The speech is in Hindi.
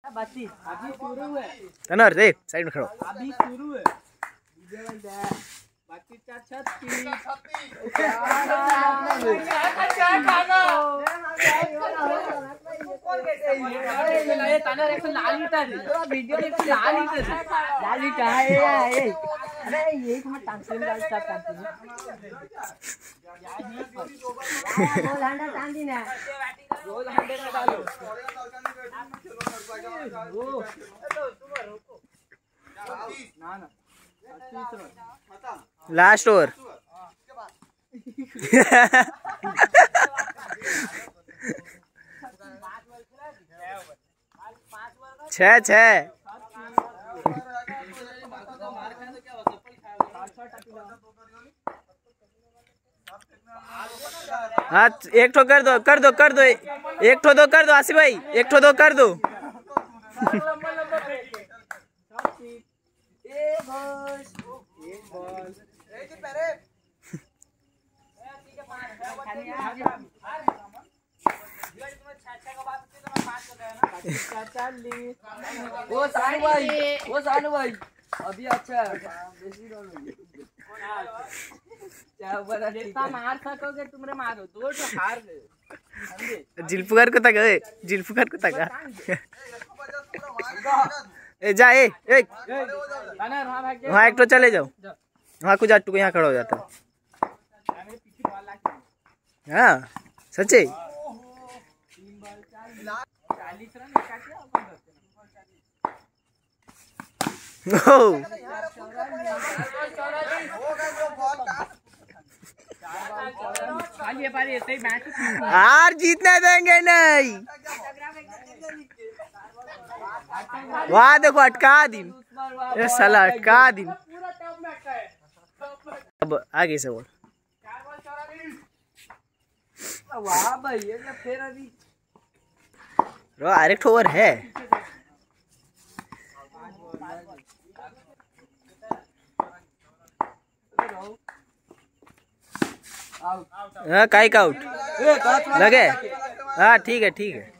अभी शुरू है। तनर देख साइड में खड़ो। अभी शुरू है। बाकी 36 तनर एक लाल लीटर वीडियो एक लाल लीटर है। अरे ये मैं टांगते लाल सब टांगते गोल हंडा टांगी ना गोल हंडे में डालो ना ना लास्ट ओवर। छह छह। हाँ एक ठो कर दो कर दो कर दो। एक ठो दो कर दो आसिफ भाई, एक ठो दो कर दो। वो सानू भाई अभी अच्छा जितना मार सकोगे तुमरे मारो। दो तो हार गए। जिल्फुकार को तक जिल्फुकार को तक ए जा ए वहाँ एक तो चले जाओ। वहाँ कुछ आटू को यहाँ खड़ा हो जाता। हाँ सच्चे हार जीतने देंगे नहीं। वाह देखो अटका दिन ये साला अटका दिन। अब आगे से बोल। वाह भाई ये फिर अभी डायरेक्ट ओवर है। हाँ काइक आउट लगे। हाँ ठीक है ठीक है।